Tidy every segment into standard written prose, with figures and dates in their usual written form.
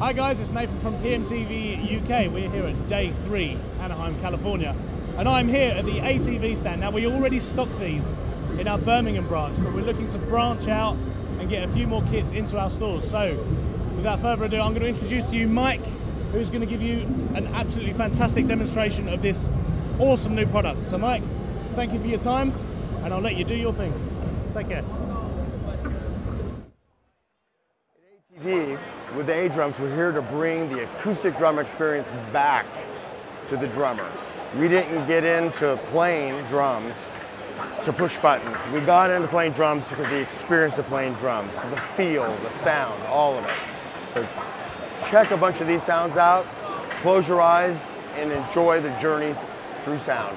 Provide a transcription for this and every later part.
Hi guys, it's Nathan from PMTV UK. We're here at day 3, Anaheim, California. And I'm here at the ATV stand. Now, we already stock these in our Birmingham branch, but we're looking to branch out and get a few more kits into our stores. So, without further ado, I'm going to introduce to you Mike, who's going to give you an absolutely fantastic demonstration of this awesome new product. So Mike, thank you for your time, and I'll let you do your thing. Take care. At ATV, with the A-drums, we're here to bring the acoustic drum experience back to the drummer. We didn't get into playing drums to push buttons. We got into playing drums because of the experience of playing drums, the feel, the sound, all of it. So check a bunch of these sounds out, close your eyes, and enjoy the journey through sound.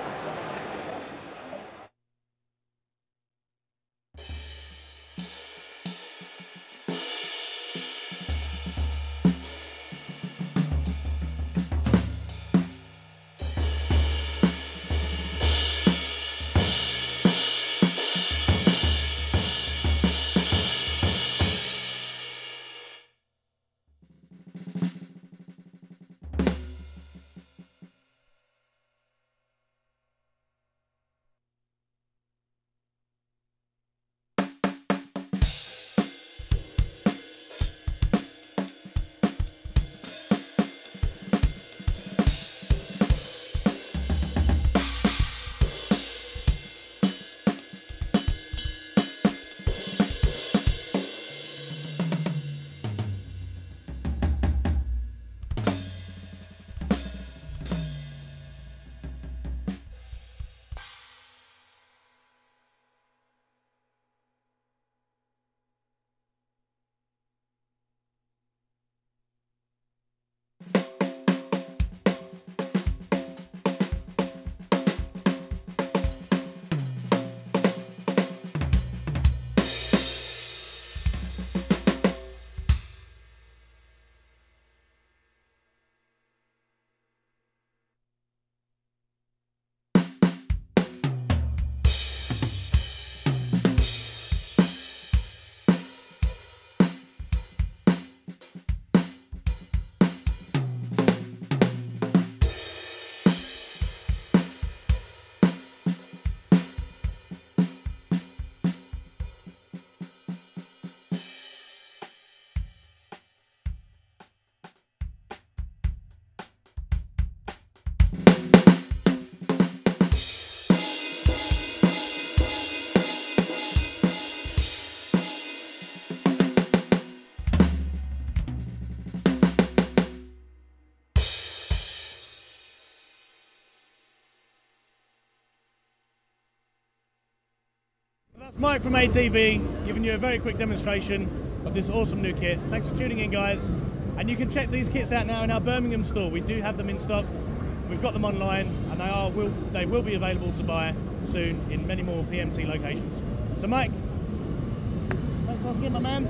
That's Mike from ATV giving you a very quick demonstration of this awesome new kit. Thanks for tuning in, guys. And you can check these kits out now in our Birmingham store. We do have them in stock. We've got them online, and they will be available to buy soon in many more PMT locations. So Mike, thanks once again, my man.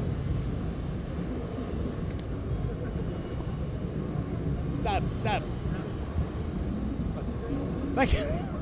Dab. Thank you.